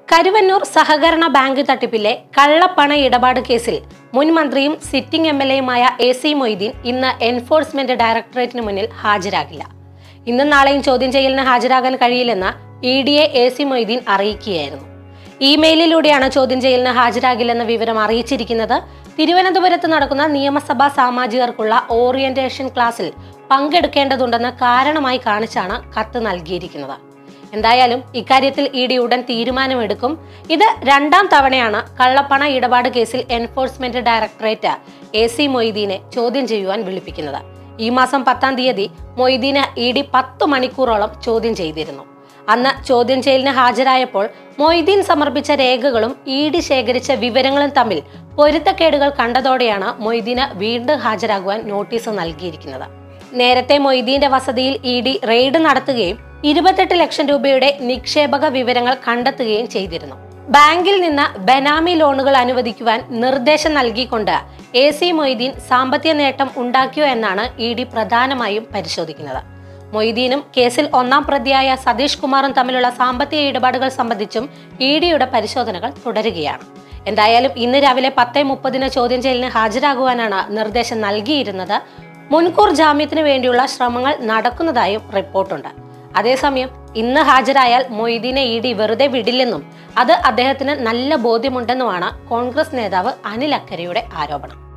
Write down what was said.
കരുവന്നൂർ സഹകരണ ബാങ്ക് തട്ടിപ്പിലെ കള്ളപ്പണ ഇടപാട് കേസിൽ മുൻ മന്ത്രിയും സിറ്റിംഗ് എംഎൽഎയുമായ AC മൊയ്തീൻ ഇന്ന് എൻഫോഴ്സ്മെന്റ് ഡയറക്ടറേറ്റിന് മുന്നിൽ ഹാജരാകില്ല. ഇന്നും നാളെയും ചോദ്യം ചെയ്യലിന് ഹാജരാകാൻ കഴിയില്ലെന്ന് EDയെ AC മൊയ്തീൻ അറിയിക്കുകയായിരുന്നു. ഇമെയിലിലൂടെയാണ് ചോദ്യം ചെയ്യലിന് ഹാജരാകില്ലെന്ന വിവരം അറിയിച്ചിരിക്കുന്നത്. തിരുവനന്തപുരത്ത് നടക്കുന്ന നിയമസഭാ സാമാജികർക്കുള്ള ഓറിയന്റേഷൻ ക്ലാസ്സിൽ പങ്കെടുക്കേണ്ടതുണ്ടെന്ന് കാരണമായി കാണിച്ചാണ് കത്ത് നൽകിയിരിക്കുന്നത്. എന്തായാലും ഇക്കാര്യത്തിൽ ED ഉടൻ തീരുമാനമെടുക്കും. ഇത് രണ്ടാം തവണയാണ് കള്ളപ്പണ ഇടപാട് കേസിൽ എൻഫോഴ്സ്മെന്റ് ഡയറക്ടറേറ്റ് AC മൊയ്തീനെ ചോദ്യം ചെയ്യുവാൻ വിളിപ്പിക്കുന്നത്. ഈ മാസം 10-ാം തീയതി മൊയ്തീനെ ED 10 മണിക്കൂറോളം ചോദ്യം ചെയ്തിരുന്നു. അന്ന് ചോദ്യം ചെയ്യലിന് ഹാജരായപ്പോൾ മൊയ്തീൻ സമർപ്പിച്ച രേഖകളും ED ശേഖരിച്ച വിവരങ്ങളും തമ്മിൽ പൊരുത്തക്കേടുകൾ കണ്ടതോടെയാണ് മൊയ്തീന് വീണ്ടും ഹാജരാകുവാൻ നോട്ടീസ് നൽകിയിരിക്കുന്നത്. നേരത്തെ മൊയ്തീന്റെ വസതിയിൽ ED റെയ്ഡ് നടത്തുകയും 28 ലക്ഷം രൂപയുടെ നിക്ഷേപക വിവരങ്ങൾ കണ്ടെത്തുകയും ചെയ്തിരുന്നു. ബാങ്കിൽ നിന്ന് ബെനാമി ലോണുകൾ അനുവദിക്കുവാൻ നിർദ്ദേശം നൽകിക്കൊണ്ട് AC മൊയ്തീൻ സാമ്പത്തിക നേട്ടം ഉണ്ടാക്കിയോ എന്നാണ് ED പ്രധാനമായും പരിശോധിക്കുന്നത്. മൊയ്തീനും കേസിൽ 1-ാം പ്രതിയായ സതീഷ് കുമാറും തമ്മിലുള്ള സാമ്പത്തിക ഇടപാടുകൾ സംബന്ധിച്ചും EDയുടെ പരിശോധനകൾ തുടരുകയാണ്. എന്തായാലും ഇന്ന് രാവിലെ 10:30 ചോദ്യം ചെയ്യലിന് ഹാജരാകുവാനാണ് നിർദ്ദേശം നൽകിയിരുന്നത്. മുൻകൂർ ജാമ്യത്തിന് വേണ്ടിയുള്ള ശ്രമങ്ങൾ നടക്കുന്നതായും റിപ്പോർട്ടുണ്ട്. അതേസമയം ഇന്ന് ഹാജരായാൽ മൊയ്തീനെ ED വെറുതെ വിടില്ലെന്നും അത് അദ്ദേഹത്തിന് നല്ല ബോധ്യമുണ്ടെന്നുമാണ് കോൺഗ്രസ് നേതാവ് അനിൽ അക്കരയുടെ ആരോപണം.